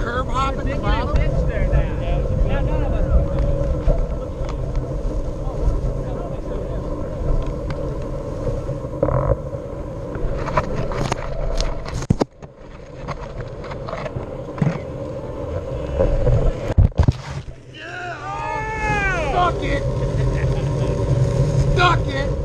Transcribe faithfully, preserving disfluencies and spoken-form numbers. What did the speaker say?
curb hop at the Big bottom? pitch there now. Now none of us Yeah! Stuck it! Stuck it!